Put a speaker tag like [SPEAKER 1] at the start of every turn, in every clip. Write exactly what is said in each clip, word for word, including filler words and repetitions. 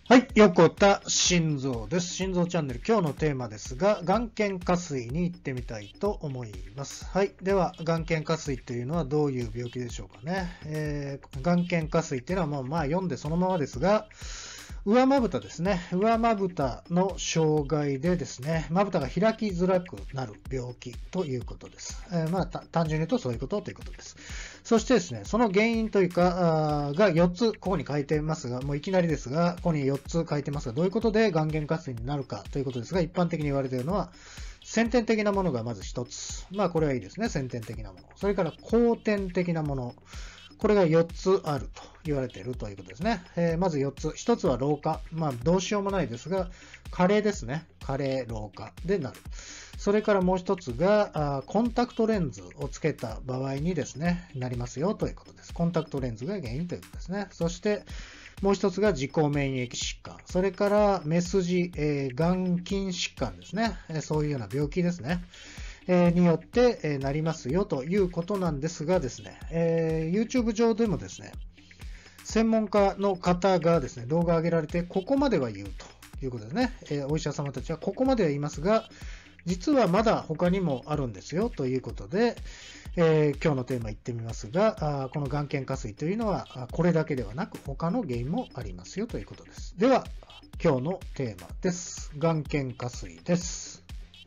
[SPEAKER 1] はい、横田心臓です。心臓チャンネル、今日のテーマですが、眼瞼下垂に行ってみたいと思います。はい、では、眼瞼下垂というのはどういう病気でしょうかね。えー、眼瞼下垂っていうのはもうまあ読んでそのままですが、上まぶたですね。上まぶたの障害でですね、まぶたが開きづらくなる病気ということです。えー、まあ単純に言うとそういうことということです。そしてですね、その原因というか、がよっつ、ここに書いてますが、もういきなりですが、ここによっつ書いてますが、どういうことで眼瞼下垂になるかということですが、一般的に言われているのは、先天的なものがまず一つ。まあこれはいいですね、先天的なもの。それから後天的なもの。これがよっつあると言われているということですね。えー、まずよっつ。ひとつは老化。まあ、どうしようもないですが、加齢ですね。加齢、老化でなる。それからもう一つが、あコンタクトレンズをつけた場合にですね、なりますよということです。コンタクトレンズが原因ということですね。そして、もう一つが自己免疫疾患。それから、目筋、えー、眼筋疾患ですね。そういうような病気ですね。によってなりますよということなんですがですね、えー、YouTube 上でもですね、専門家の方がですね、動画を上げられて、ここまでは言うということですね。えー、お医者様たちはここまでは言いますが、実はまだ他にもあるんですよということで、えー、今日のテーマ言ってみますが、あこの眼瞼下垂というのは、これだけではなく他の原因もありますよということです。では、今日のテーマです。眼瞼下垂です。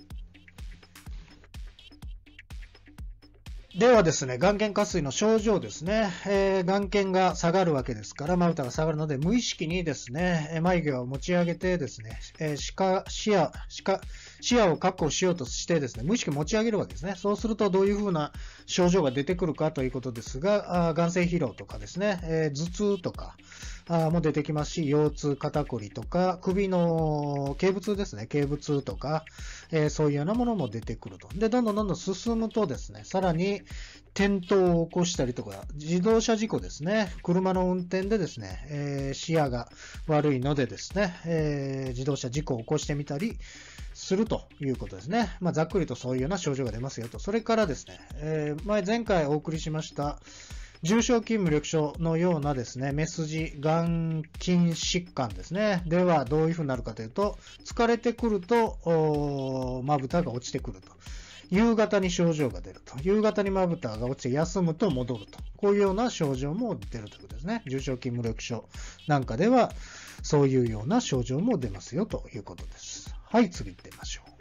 [SPEAKER 1] ではですね、眼瞼下垂の症状ですね、えー、眼瞼が下がるわけですから、まぶたが下がるので、無意識にですね、眉毛を持ち上げてですね、えー、視野、視野、視野、視野を確保しようとしてですね、無意識に持ち上げるわけですね。そうするとどういうふうな症状が出てくるかということですが、あ眼性疲労とかですね、えー、頭痛とかあも出てきますし、腰痛、肩こりとか、首の頸部痛ですね、頸部痛とか、えー、そういうようなものも出てくると。で、どんどんどんどん進むとですね、さらに転倒を起こしたりとか、自動車事故ですね、車の運転でですね、えー、視野が悪いのでですね、えー、自動車事故を起こしてみたりするということですね。まあ、ざっくりとそういうような症状が出ますよと。それからですね、えー、前、前回お送りしました、重症筋無力症のようなですね、目筋、眼筋疾患ですね。では、どういうふうになるかというと、疲れてくると、まぶたが落ちてくると。夕方に症状が出ると。夕方にまぶたが落ちて休むと戻ると。こういうような症状も出るということですね。重症筋無力症なんかでは、そういうような症状も出ますよということです。はい、次行ってみましょう。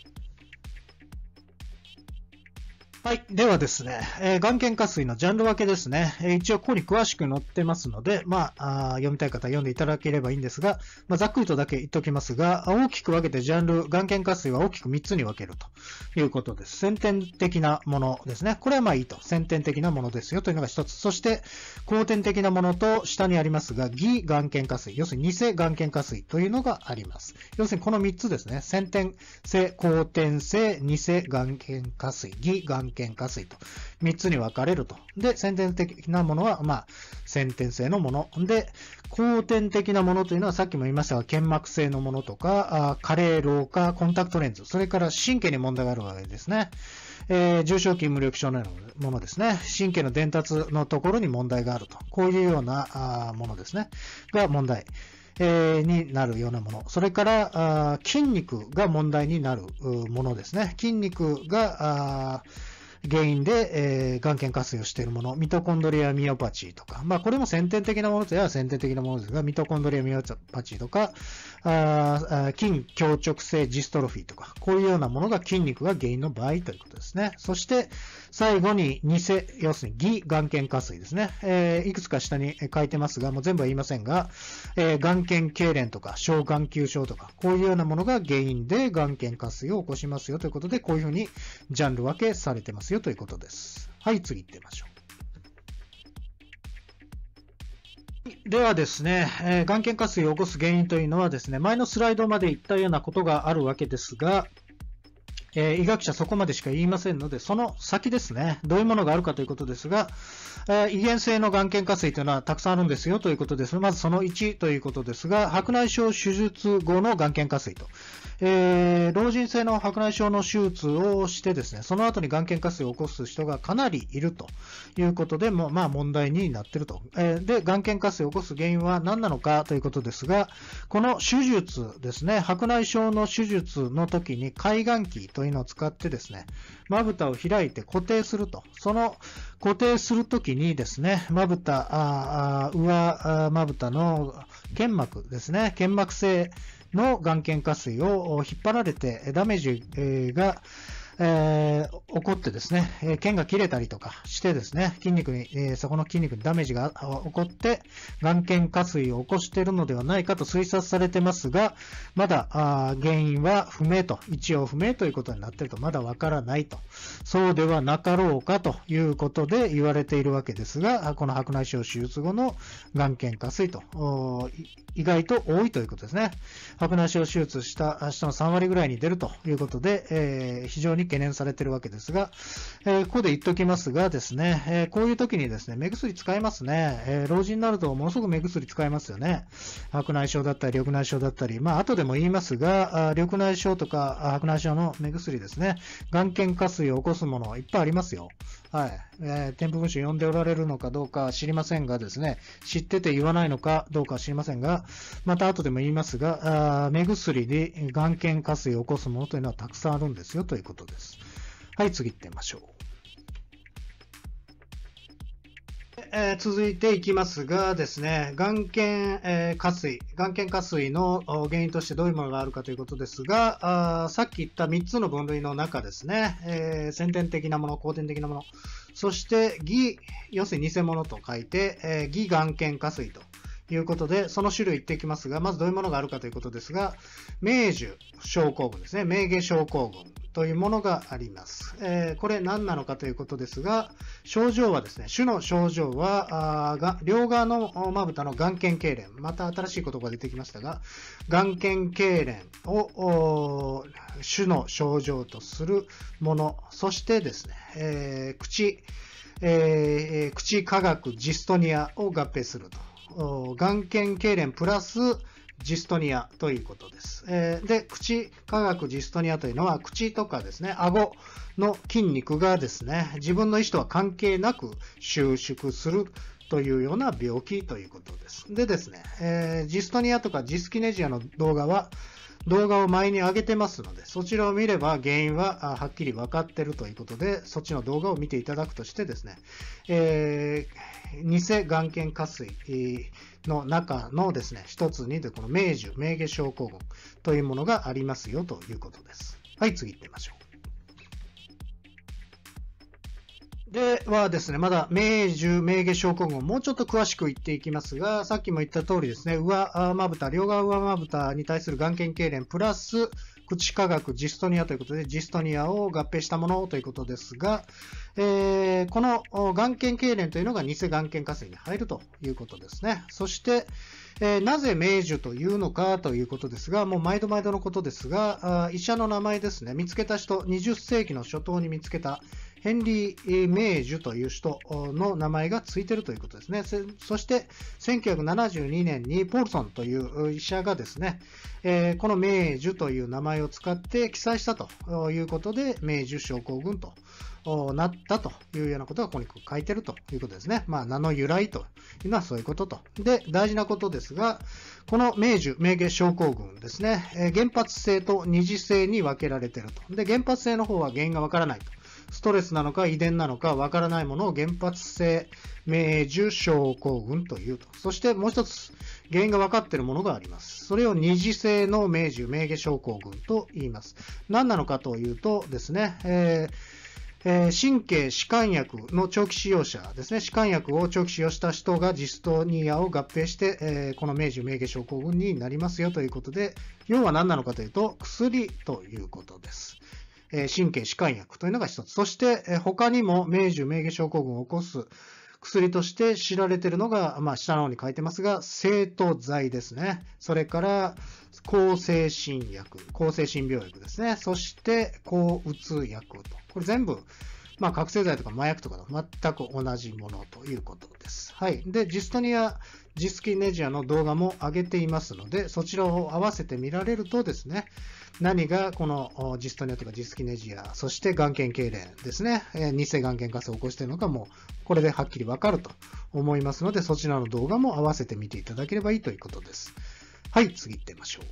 [SPEAKER 1] はい。ではですね、えー、眼瞼下垂のジャンル分けですね。えー、一応ここに詳しく載ってますので、まあ、あ読みたい方は読んでいただければいいんですが、まあ、ざっくりとだけ言っておきますが、大きく分けてジャンル、眼瞼下垂は大きくみっつに分けるということです。先天的なものですね。これはまあいいと。先天的なものですよというのが一つ。そして、後天的なものと下にありますが、偽眼瞼下垂、要するに偽眼瞼下垂というのがあります。要するにこのみっつですね。先天性、後天性、偽眼瞼下垂、偽眼瞼下垂とみっつに分かれると。で、先天的なものは、まあ、先天性のもの。で、後天的なものというのはさっきも言いましたが、腱膜性のものとか、加齢、老化、コンタクトレンズ、それから神経に問題があるわけですね。えー、重症筋無力症のようなものですね。神経の伝達のところに問題があると。こういうようなものですね。が問題。えー、になるようなもの。それから、筋肉が問題になるものですね。筋肉が、原因で、えー、眼瞼下垂をしているもの、ミトコンドリアミオパチーとか、まあこれも先天的なものといえば先天的なものですが、ミトコンドリアミオパチーとか、あ筋強直性ジストロフィーとか、こういうようなものが筋肉が原因の場合ということですね。そして、最後に偽、要するに偽眼瞼下垂ですね。えー、いくつか下に書いてますが、もう全部は言いませんが、えー、眼瞼痙攣とか、小眼球症とか、こういうようなものが原因で眼瞼下垂を起こしますよということで、こういうふうにジャンル分けされてますよということです。はい、次行ってみましょう。ではですね、えー、眼瞼下垂を起こす原因というのはですね、前のスライドまで言ったようなことがあるわけですが、 えー、医学者そこまでしか言いませんので、その先ですね、どういうものがあるかということですが、えー、遺伝性の眼瞼下垂というのはたくさんあるんですよということです。まずそのいちということですが、白内障手術後の眼瞼下垂と。えー、老人性の白内障の手術をしてですね、その後に眼瞼下垂を起こす人がかなりいるということで、もまあ問題になっていると。えー、で、眼瞼下垂を起こす原因は何なのかということですが、この手術ですね、白内障の手術の時に開眼器というのを使ってですね、まぶたを開いて固定すると。その固定するときにですね、まぶた、あ上まぶたの腱膜ですね、腱膜性の眼瞼下垂を引っ張られてダメージが、えー、起こってですね、腱が切れたりとかしてですね、筋肉に、えー、そこの筋肉にダメージが起こって、眼瞼下垂を起こしているのではないかと推察されてますが、まだあ原因は不明と、一応不明ということになっていると、まだわからないと、そうではなかろうかということで言われているわけですが、この白内障手術後の眼瞼下垂と、意外と多いということですね。白内障手術した人のさんわりぐらいに出るということで、えー、非常に懸念されているわけですが、えー、ここで言っておきますがですね、えー、こういう時にですね、目薬使いますね。えー、老人になるとものすごく目薬使いますよね。白内障だったり、緑内障だったり、まあ後でも言いますが、緑内障とか白内障の目薬ですね、眼瞼下垂を起こすものいっぱいありますよ。はい。えー、添付文書読んでおられるのかどうか知りませんがですね、知ってて言わないのかどうか知りませんが、また後でも言いますが、あ目薬で眼瞼下垂を起こすものというのはたくさんあるんですよということです。はい、次行ってみましょう。えー、続いていきますがですね、眼瞼、えー、下垂、眼瞼下垂の原因としてどういうものがあるかということですが、あさっき言ったみっつの分類の中ですね、えー、先天的なもの、後天的なもの、そして偽、要するに偽物と書いて、えー、偽眼瞼下垂ということで、その種類言っていきますが、まずどういうものがあるかということですが、明樹症候群ですね、明下症候群というものがあります。えー、これ何なのかということですが、症状はですね、主の症状は、あが両側のまぶたの眼瞼痙攣、また新しい言葉が出てきましたが、眼瞼痙攣を主の症状とするもの、そしてですね、えー、口、えー、口下顎ジストニアを合併すると。眼瞼痙攣プラスジストニアということです。えー、で、口下顎ジストニアというのは、口とかですね、顎の筋肉がですね、自分の意思とは関係なく収縮するというような病気ということです。でですね、えー、ジストニアとかジスキネジアの動画は、動画を前に上げてますので、そちらを見れば原因ははっきり分かっているということで、そっちの動画を見ていただくとしてですね、えー、偽眼瞼下垂の中のですね、一つに、この明樹、明下症候群というものがありますよということです。はい、次行ってみましょう。ではですね、まだ明樹、明下症候群をもうちょっと詳しく言っていきますが、さっきも言った通りですね、上まぶた、両側上まぶたに対する眼瞼痙攣プラス口下顎ジストニアということで、ジストニアを合併したものということですが、えー、この眼瞼痙攣というのが偽眼瞼下垂に入るということですね。そして、えー、なぜ明樹というのかということですが、もう毎度毎度のことですが、医者の名前ですね、見つけた人、にじゅっせいきの初頭に見つけたヘンリー・明樹という人の名前がついているということですね。そしてせんきゅうひゃくななじゅうにねんにポールソンという医者がですね、えー、この明樹という名前を使って記載したということで、明樹症候群となったというようなことがここに書いているということですね。まあ、名の由来というのはそういうことと。で、大事なことですが、この明樹、明下症候群ですね、えー、原発性と二次性に分けられていると。で、原発性の方は原因がわからないと。ストレスなのか遺伝なのかわからないものを原発性明樹症候群というと。そしてもう一つ原因が分かっているものがあります。それを二次性の明樹、明下症候群と言います。何なのかというとですね、えーえー、神経弛緩薬の長期使用者ですね、弛緩薬を長期使用した人がジストニアを合併して、えー、この明樹、明下症候群になりますよということで、要は何なのかというと、薬ということです。神経弛緩薬というのが一つ。そして、他にも明樹、明下症候群を起こす薬として知られているのが、まあ、下の方に書いてますが、生徒剤ですね。それから、抗精神薬、抗精神病薬ですね。そして、抗うつ薬と。これ全部、まあ、覚醒剤とか麻薬とかと全く同じものということです。はい。で、ジストニア、ジスキネジアの動画も上げていますので、そちらを合わせて見られるとですね、何がこのジストニアとかジスキネジア、そして眼瞼痙攣ですね、偽眼瞼下垂を起こしているのかも、これではっきりわかると思いますので、そちらの動画も合わせて見ていただければいいということです。はい、次行ってみましょう。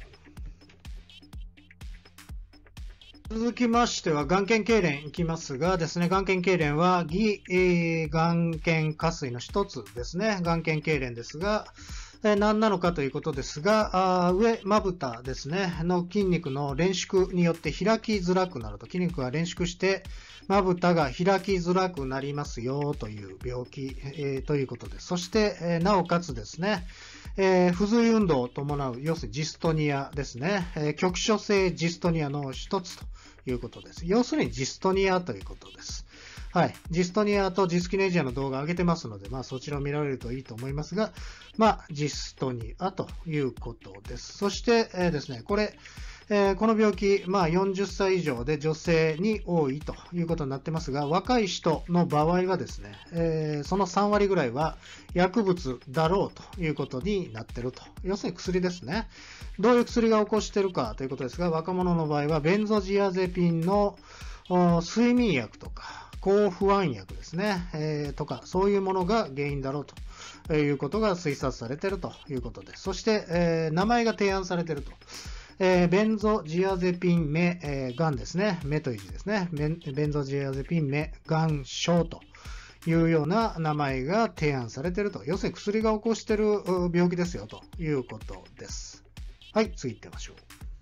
[SPEAKER 1] 続きましては、眼瞼痙攣いきますがですね、眼瞼痙攣は、偽、えー、眼瞼下垂の一つですね。眼瞼痙攣ですが、えー、何なのかということですが、あ上、まぶたですね、の筋肉の連縮によって開きづらくなると。筋肉が連縮して、まぶたが開きづらくなりますよという病気、えー、ということです。そして、えー、なおかつですね、えー、不随運動を伴う、要するにジストニアですね、えー、局所性ジストニアの一つということです。要するにジストニアということです。はい。ジストニアとジスキネジアの動画を上げてますので、まあそちらを見られるといいと思いますが、まあジストニアということです。そして、えー、ですね、これ、えー、この病気、まあよんじゅっさい以上で女性に多いということになってますが、若い人の場合はですね、えー、そのさんわりぐらいは薬物だろうということになっていると。要するに薬ですね。どういう薬が起こしているかということですが、若者の場合はベンゾジアゼピンの睡眠薬とか、抗不安薬ですね、えー、とか、そういうものが原因だろうということが推察されているということです。そして、えー、名前が提案されていると。えー、ベンゾジアゼピンメ、えー、ガンですね。メという字ですね。ベン、ベンゾジアゼピンメ、ガン症というような名前が提案されていると。要するに薬が起こしている病気ですよということです。はい、次行ってみましょう。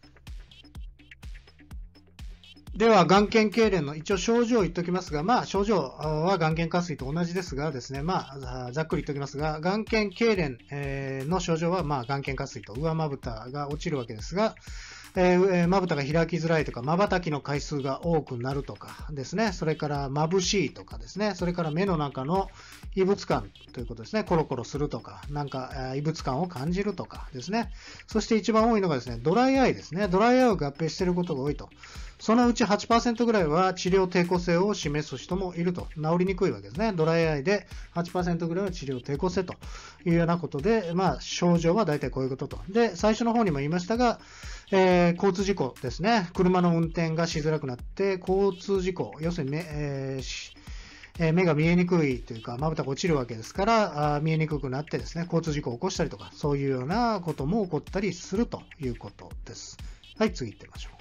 [SPEAKER 1] では、眼瞼痙攣の一応症状を言っておきますが、まあ、症状は眼瞼下垂と同じですがですね、まあ、ざっくり言っておきますが、眼瞼痙攣の症状は、まあ、眼瞼下垂と上まぶたが落ちるわけですが、えー、まぶたが開きづらいとか、瞬きの回数が多くなるとかですね、それから眩しいとかですね、それから目の中の異物感ということですね、コロコロするとか、なんか異物感を感じるとかですね、そして一番多いのがですね、ドライアイですね、ドライアイを合併していることが多いと。そのうち はちパーセント ぐらいは治療抵抗性を示す人もいると。治りにくいわけですね。ドライアイで はちパーセント ぐらいは治療抵抗性というようなことで、まあ、症状は大体こういうことと。で、最初の方にも言いましたが、えー、交通事故ですね。車の運転がしづらくなって、交通事故、要するに目、えー、目が見えにくいというか、まぶたが落ちるわけですから、あ見えにくくなってですね、交通事故を起こしたりとか、そういうようなことも起こったりするということです。はい、次行ってみましょう。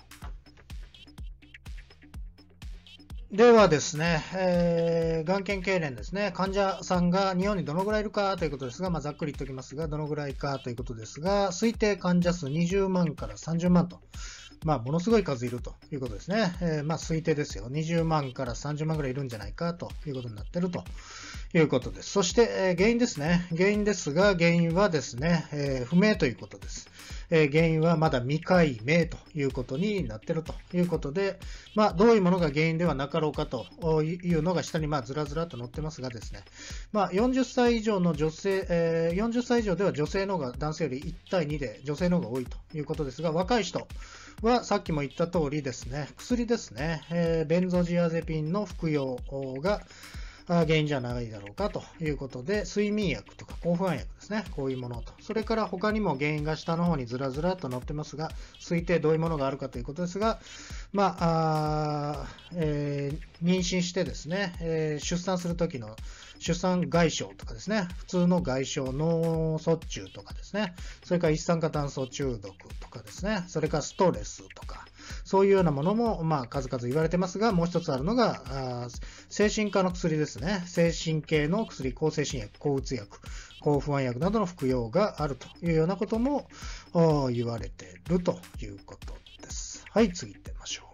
[SPEAKER 1] ではですね、えー、眼瞼痙攣ですね、患者さんが日本にどのぐらいいるかということですが、まあ、ざっくり言っておきますが、どのぐらいかということですが、推定患者数にじゅうまんからさんじゅうまんと、まあ、ものすごい数いるということですね。えー、まあ、推定ですよ。にじゅうまんからさんじゅうまんぐらいいるんじゃないかということになっているということです。そして、えー、原因ですね。原因ですが、原因はですね、えー、不明ということです。えー、原因はまだ未解明ということになっているということで、まあ、どういうものが原因ではなかろうかというのが下にまあずらずらと載ってますがですね、まあ、よんじゅっさい以上の女性、えー、よんじゅっさい以上では女性の方が男性よりいちたいにで女性の方が多いということですが、若い人はさっきも言った通りですね、薬ですね、えー、ベンゾジアゼピンの服用が原因じゃないだろうかということで、睡眠薬とか抗不安薬ですね、こういうものと、それから他にも原因が下の方にずらずらと載ってますが、推定どういうものがあるかということですが、まあ、あえー、妊娠してですね、えー、出産するときの出産外傷とかですね、普通の外傷、脳卒中とかですね、それから一酸化炭素中毒とかですね、それからストレスとか、そういうようなものも、まあ、数々言われてますが、もう一つあるのが、あ精神科の薬ですね。精神系の薬、抗精神薬、抗うつ薬、抗不安薬などの服用があるというようなことも言われているということです。はい、次行ってみましょう。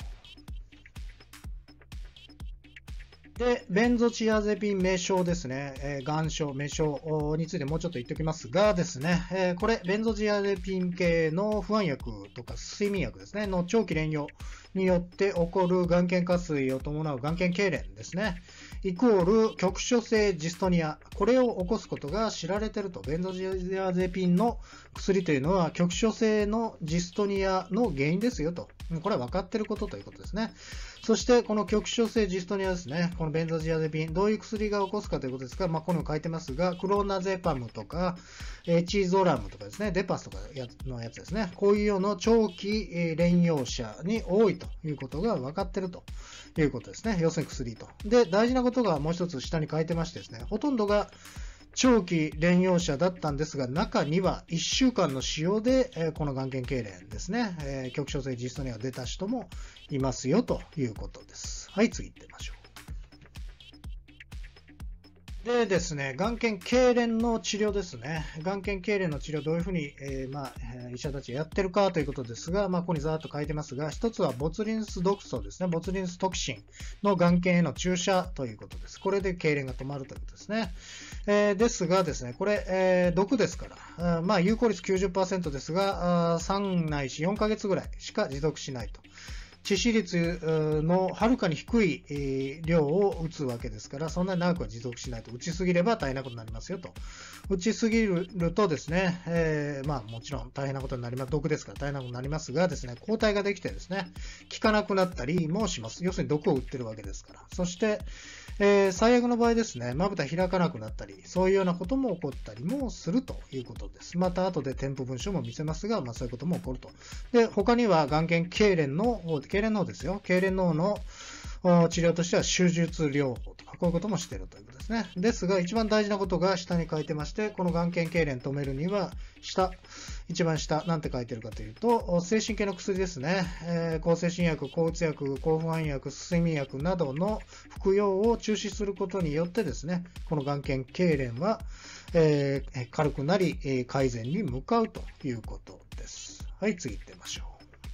[SPEAKER 1] で、ベンゾチアゼピン名称ですね、えー、眼症、名称についてもうちょっと言っておきますがですね、えー、これ、ベンゾチアゼピン系の不安薬とか睡眠薬ですね、の長期連用によって起こる眼瞼下垂を伴う眼瞼痙攣ですね。 イコール局所性ジストニア。これを起こすことが知られていると。ベンゾジアゼピンの薬というのは局所性のジストニアの原因ですよと。これは分かっていることということですね。そしてこの局所性ジストニアですね。このベンゾジアゼピン、どういう薬が起こすかということですが、まあ、ここにも書いてますが、クロナゼパムとか、エチゾラムとかですね、デパスとかのやつですね。こういうような長期連用者に多いということが分かっているということですね。要するに薬と。で、大事なことがもう一つ下に書いてましてですね、ほとんどが長期連用者だったんですが、中にはいっしゅうかんの使用で、この眼瞼痙攣ですね、局所性ジストニアが出た人もいますよということです。はい、次行ってみましょう。でですね、眼瞼痙攣の治療ですね。眼瞼痙攣の治療どういうふうに、えーまあ、医者たちがやってるかということですが、まあ、ここにざーっと書いてますが、一つはボツリヌス毒素ですね。ボツリヌストキシンの眼瞼への注射ということです。これで痙攣が止まるということですね。えー、ですがですね、これ、えー、毒ですから、あまあ、有効率 きゅうじゅっパーセント ですが、さんないしよんかげつぐらいしか持続しないと。致死率のはるかに低い量を打つわけですから、そんなに長くは持続しないと。打ちすぎれば大変なことになりますよと。打ちすぎるとですね、えー、まあもちろん大変なことになります。毒ですから大変なことになりますがですね、抗体ができてですね、効かなくなったりもします。要するに毒を打ってるわけですから。そして、えー、最悪の場合ですね、まぶた開かなくなったり、そういうようなことも起こったりもするということです。また後で添付文書も見せますが、まあそういうことも起こると。で、他には眼瞼痙攣の方、痙攣の方ですよ。痙攣の方の治療としては手術療法とか、こういうこともしているということですね。ですが、一番大事なことが下に書いてまして、この眼瞼痙攣止めるには、下、一番下、なんて書いてるかというと、精神系の薬ですね。えー、抗精神薬、抗うつ薬、抗不安薬、睡眠薬などの服用を中止することによってですね、この眼瞼痙攣は、えー、軽くなり、改善に向かうということです。はい、次行ってみましょう。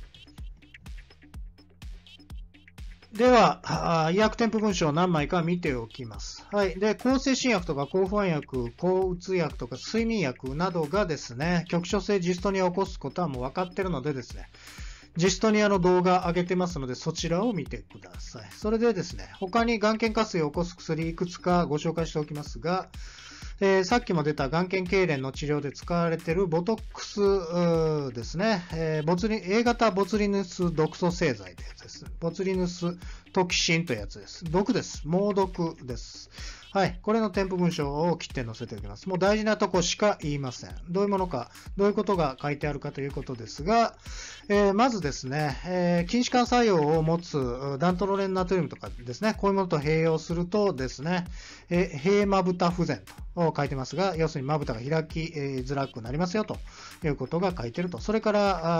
[SPEAKER 1] では、医薬添付文書を何枚か見ておきます。はい。で、抗精神薬とか抗不安薬、抗うつ薬とか睡眠薬などがですね、局所性ジストニアを起こすことはもう分かっているのでですね、ジストニアの動画上げてますので、そちらを見てください。それでですね、他に眼瞼下垂を起こす薬いくつかご紹介しておきますが、えー、さっきも出た眼瞼痙攣の治療で使われているボトックスですね、えー、ボツリ A 型ボツリヌス毒素製剤というやつです。ボツリヌストキシンというやつです。毒です。猛毒です。はい。これの添付文章を切って載せておきます。もう大事なとこしか言いません。どういうものか、どういうことが書いてあるかということですが、えー、まずですね、えー、筋弛緩作用を持つダントロレンナトリウムとかですね、こういうものと併用するとですね、えー、閉まぶた不全と書いてますが、要するにまぶたが開きづらくなりますよということが書いてると。それから、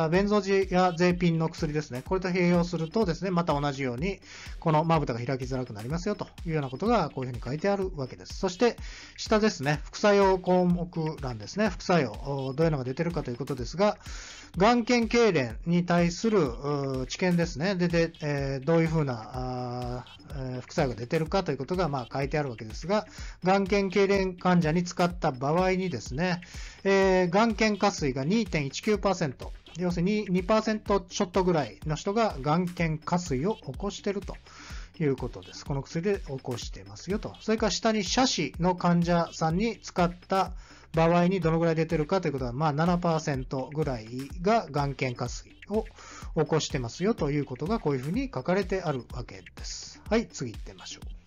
[SPEAKER 1] ベンゾジアゼピンの薬ですね、これと併用するとですね、また同じように、このまぶたが開きづらくなりますよというようなことがこういうふうに書いてあるわけです。そして、下ですね、副作用項目欄ですね、副作用、どういうのが出てるかということですが、眼瞼痙攣に対する知見ですね。で、でえー、どういうふうな副作用が出てるかということがまあ書いてあるわけですが、眼瞼痙攣患者に使った場合にですね、えー、眼瞼下垂が にてんいちきゅうパーセント、要するに にパーセント ちょっとぐらいの人が眼瞼下垂を起こしているということです。この薬で起こしていますよと。それから下に斜視の患者さんに使った場合にどのぐらい出てるかということは、まあ ななパーセント ぐらいが眼瞼下垂を起こしてますよということがこういうふうに書かれてあるわけです。はい、次行ってみましょう。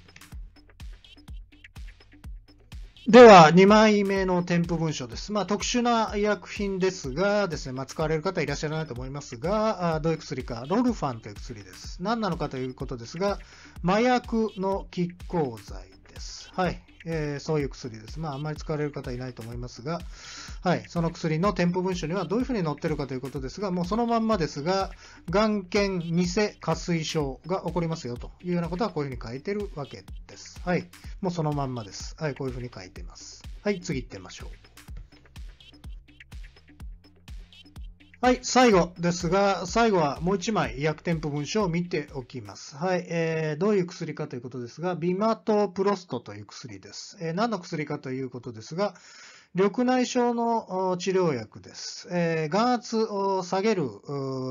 [SPEAKER 1] では、にまいめの添付文書です。まあ、特殊な医薬品ですがですね、まあ、使われる方いらっしゃらないと思いますが、どういう薬か、ロルファンという薬です。何なのかということですが、麻薬の拮抗剤です。はい。えー、そういう薬です。まあ、あんまり使われる方いないと思いますが、はい。その薬の添付文書にはどういうふうに載っているかということですが、もうそのまんまですが、眼瞼偽下垂症が起こりますよというようなことはこういうふうに書いているわけです。はい。もうそのまんまです。はい。こういうふうに書いています。はい。次行ってみましょう。はい、最後ですが、最後はもう一枚医薬添付文書を見ておきます。はい、えー、どういう薬かということですが、ビマトプロストという薬です。えー、何の薬かということですが、緑内障の治療薬です。えー、眼圧を下げる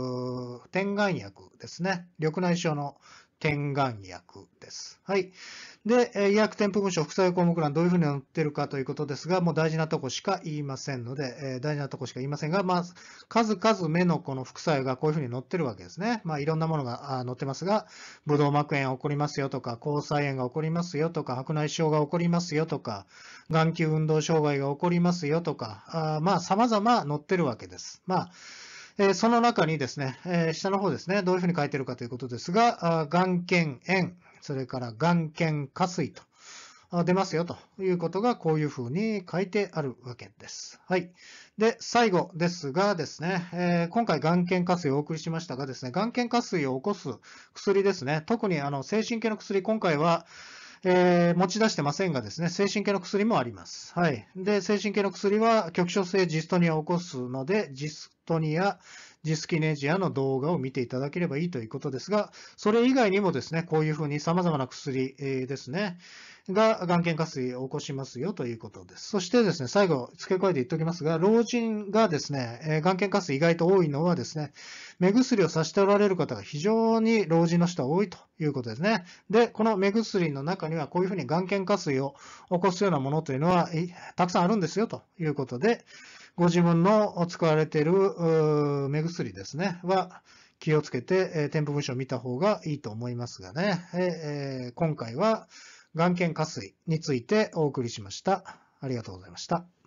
[SPEAKER 1] 点眼薬ですね。緑内障の点眼薬です。はい。 で、医薬添付文書、副作用項目欄どういうふうに載ってるかということですが、もう大事なとこしか言いませんので、えー、大事なとこしか言いませんが、まあ、数々目のこの副作用がこういうふうに載ってるわけですね。まあ、いろんなものが載ってますが、ブドウ膜炎起こりますよとか、虹彩炎が起こりますよとか、白内障が起こりますよとか、眼球運動障害が起こりますよとか、あまあ、様々載ってるわけです。まあえー、その中にですね、えー、下の方ですね、どういうふうに書いてるかということですが、眼瞼炎、それから眼瞼下垂と出ますよということが、こういうふうに書いてあるわけです。はい。で、最後ですがですね、えー、今回眼瞼下垂をお送りしましたがですね、眼瞼下垂を起こす薬ですね、特にあの精神系の薬、今回は、えー、持ち出してませんがですね、精神系の薬もあります。はい。で、精神系の薬は局所性ジストニアを起こすので、ジストニア、ジスキネジアの動画を見ていただければいいということですが、それ以外にもですね、こういうふうに様々な薬ですね、が眼瞼下垂を起こしますよということです。そしてですね、最後付け加えて言っておきますが、老人がですね、眼瞼下垂意外と多いのはですね、目薬をさしておられる方が非常に老人の人は多いということですね。で、この目薬の中にはこういうふうに眼瞼下垂を起こすようなものというのはたくさんあるんですよということで、ご自分の使われている目薬ですね、は気をつけて添付文書を見た方がいいと思いますがね、えー、今回は眼瞼下垂についてお送りしました。ありがとうございました。